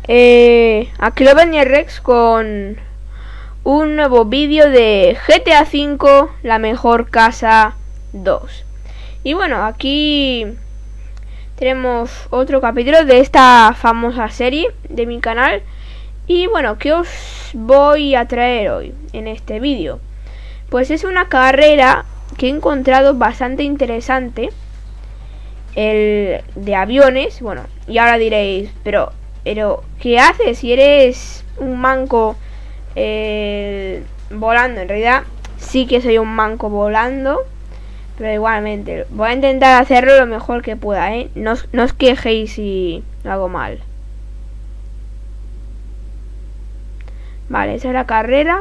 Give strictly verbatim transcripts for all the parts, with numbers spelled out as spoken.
Eh, aquí lo venía Rex con un nuevo vídeo de G T A cinco, la mejor casa dos. Y bueno, aquí tenemos otro capítulo de esta famosa serie de mi canal. Y bueno, ¿qué os voy a traer hoy en este vídeo? Pues es una carrera que he encontrado bastante interesante, el de aviones. Bueno, y ahora diréis, pero, pero ¿qué haces si eres un manco eh, volando? En realidad sí que soy un manco volando, pero igualmente voy a intentar hacerlo lo mejor que pueda, ¿eh? No, no os quejéis si lo hago mal. Vale, esa es la carrera.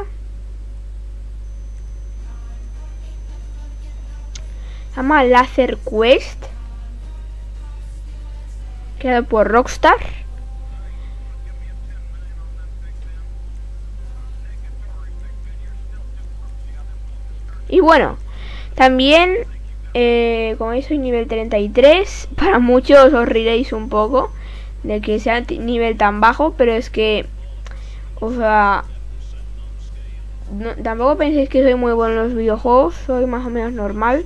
Se llama Laser Quest, creado por Rockstar. Y bueno, también eh, como veis soy nivel treinta y tres. Para muchos os reiréis un poco de que sea nivel tan bajo, pero es que, o sea, no, tampoco penséis que soy muy bueno en los videojuegos. Soy más o menos normal.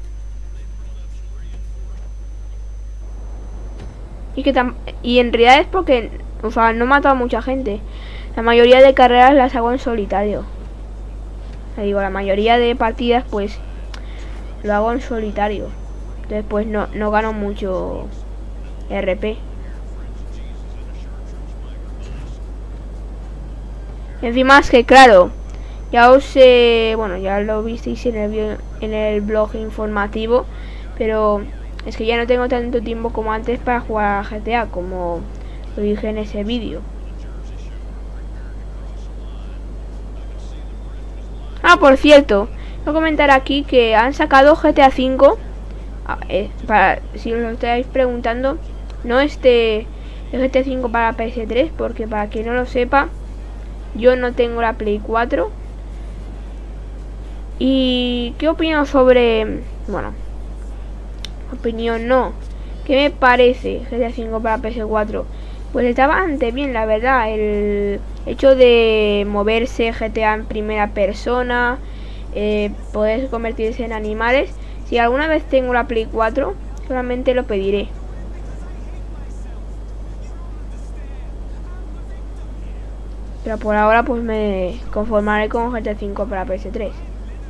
Y que tam y en realidad es porque, o sea, no he matado a mucha gente. La mayoría de carreras las hago en solitario. O sea, digo, la mayoría de partidas pues lo hago en solitario. Entonces pues no, no gano mucho R P. Encima es que claro, ya os eh, bueno, ya lo visteis en el, en el blog informativo, pero es que ya no tengo tanto tiempo como antes para jugar a G T A, como lo dije en ese vídeo. Ah, por cierto, voy a comentar aquí que han sacado G T A cinco. Eh, para, si os lo estáis preguntando, no este el G T A cinco para P S tres, porque para quien no lo sepa, yo no tengo la Play cuatro. ¿Y qué opino sobre, bueno, opinión no, qué me parece G T A cinco para P S cuatro? Pues está bastante bien, la verdad. El hecho de moverse G T A en primera persona, eh, poder convertirse en animales. Si alguna vez tengo la Play cuatro, solamente lo pediré. Pero por ahora pues me conformaré con G T A cinco para P S tres.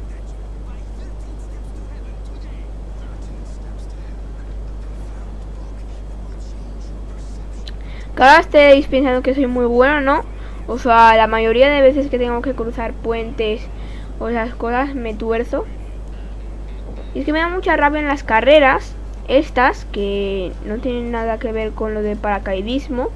Que ahora estéis pensando que soy muy bueno, ¿no? O sea, la mayoría de veces que tengo que cruzar puentes o esas cosas me tuerzo. Y es que me da mucha rabia en las carreras estas, que no tienen nada que ver con lo de paracaidismo,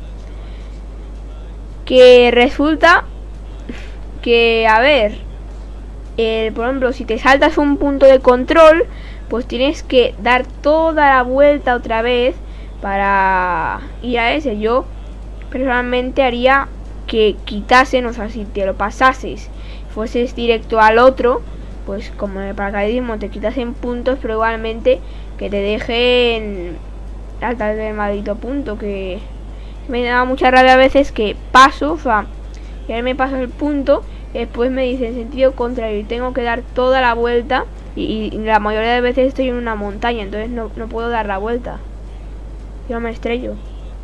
que resulta que, a ver, eh, por ejemplo, si te saltas un punto de control, pues tienes que dar toda la vuelta otra vez para ir a ese. Yo personalmente haría que quitasen, o sea, si te lo pasases, fueses directo al otro, pues como en el paracaidismo te quitasen puntos, pero igualmente que te dejen saltar del maldito punto. Que me da mucha rabia a veces que paso, o sea, y ahora me paso el punto y después me dice en sentido contrario y tengo que dar toda la vuelta, y, y la mayoría de veces estoy en una montaña, entonces no, no puedo dar la vuelta. Yo me estrello.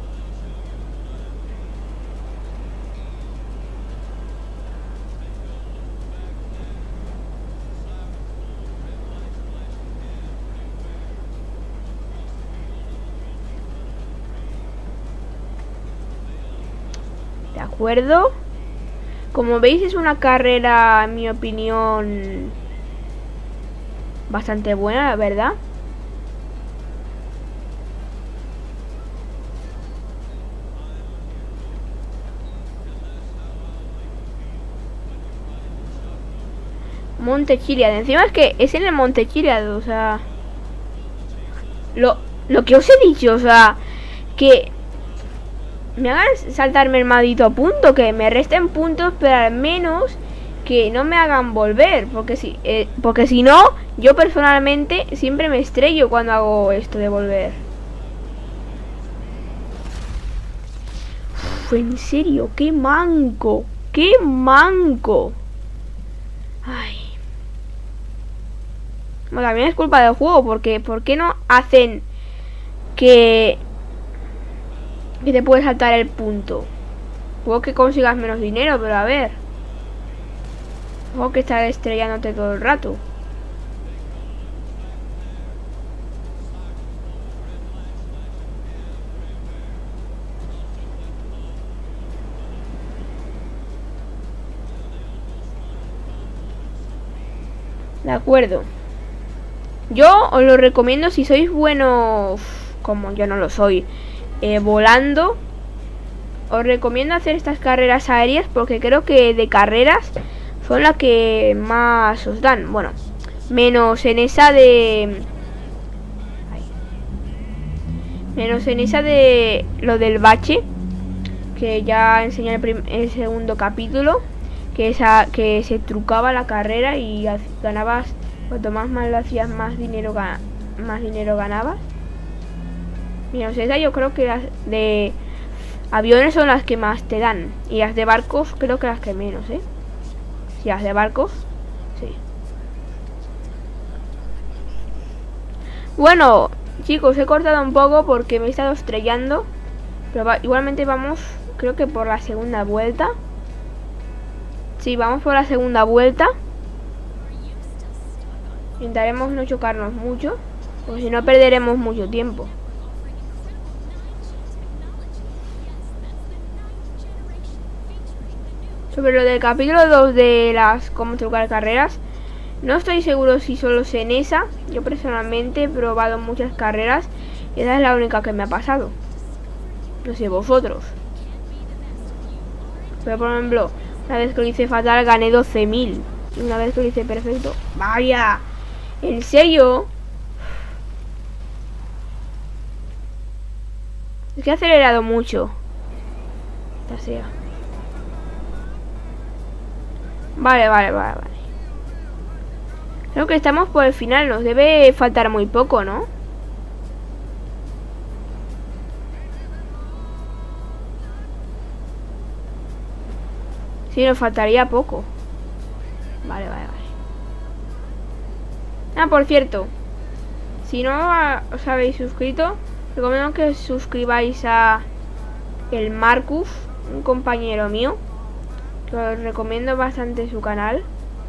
De acuerdo. Como veis es una carrera, en mi opinión, bastante buena, la verdad. Monte Chiliad. Encima es que es en el Monte Chiliad, o sea, Lo, lo que os he dicho, o sea, que me hagan saltarme el maldito punto, que me resten puntos, pero al menos que no me hagan volver, porque si, eh, porque si no, yo personalmente siempre me estrello cuando hago esto de volver. Uf, en serio, qué manco. Qué manco. Ay. Bueno, también es culpa del juego, porque ¿por qué no hacen que que te puedes saltar el punto? Puedo que consigas menos dinero, pero a ver. Puedo que estar estrellándote todo el rato. De acuerdo. Yo os lo recomiendo si sois buenos, como yo no lo soy, eh, volando. Os recomiendo hacer estas carreras aéreas porque creo que de carreras son las que más os dan. Bueno, menos en esa de... Ay. Menos en esa de lo del bache, que ya enseñé el, prim el segundo capítulo, que, esa, que se trucaba la carrera y ganabas... Cuanto más mal lo hacías, más dinero, más dinero ganabas. Mira, o sea, yo creo que las de aviones son las que más te dan. Y las de barcos creo que las que menos, ¿eh? Sí, las de barcos, sí. Bueno, chicos, he cortado un poco porque me he estado estrellando. Pero va, igualmente vamos, creo que por la segunda vuelta. Sí, vamos por la segunda vuelta. Intentaremos no chocarnos mucho, porque si no perderemos mucho tiempo. Sobre lo del capítulo dos de las cómo trucar carreras, no estoy seguro si solo sé en esa. Yo personalmente he probado muchas carreras y esa es la única que me ha pasado. No sé vosotros. Pero por ejemplo, una vez que lo hice fatal gané doce mil. Y una vez que lo hice perfecto, ¡vaya! ¿En serio? Es que he acelerado mucho. Ya sea. Vale, vale, vale, vale. Creo que estamos por el final. Nos debe faltar muy poco, ¿no? Sí, nos faltaría poco. Vale, vale, vale. Ah, por cierto, si no os habéis suscrito, recomiendo que os suscribáis a el Marcus, un compañero mío, que os recomiendo bastante su canal.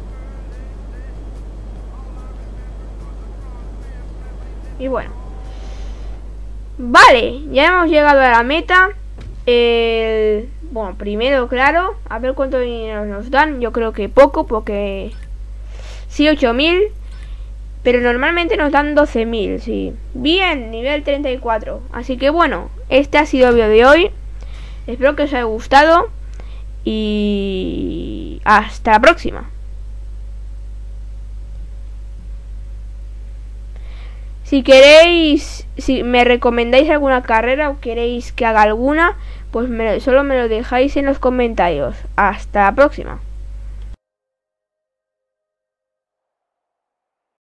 Y bueno, vale, ya hemos llegado a la meta. El, bueno, primero, claro, a ver cuánto dinero nos dan. Yo creo que poco, porque sí, ocho mil. Pero normalmente nos dan doce mil, sí. Bien, nivel treinta y cuatro. Así que bueno, este ha sido el vídeo de hoy. Espero que os haya gustado. Y hasta la próxima. Si queréis, si me recomendáis alguna carrera o queréis que haga alguna, pues me, solo me lo dejáis en los comentarios. Hasta la próxima.